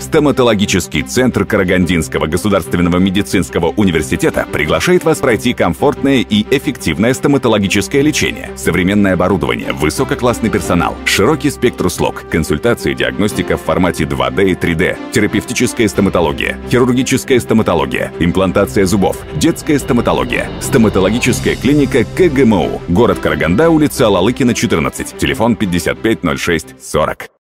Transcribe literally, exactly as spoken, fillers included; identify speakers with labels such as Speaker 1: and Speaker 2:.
Speaker 1: Стоматологический центр Карагандинского государственного медицинского университета приглашает вас пройти комфортное и эффективное стоматологическое лечение. Современное оборудование, высококлассный персонал, широкий спектр услуг, консультации и диагностика в формате два дэ и три дэ, терапевтическая стоматология, хирургическая стоматология, имплантация зубов, детская стоматология, стоматологическая клиника ка гэ эм у, город Караганда, улица Алалыкина, четырнадцать, телефон пятьдесят пять ноль шесть сорок.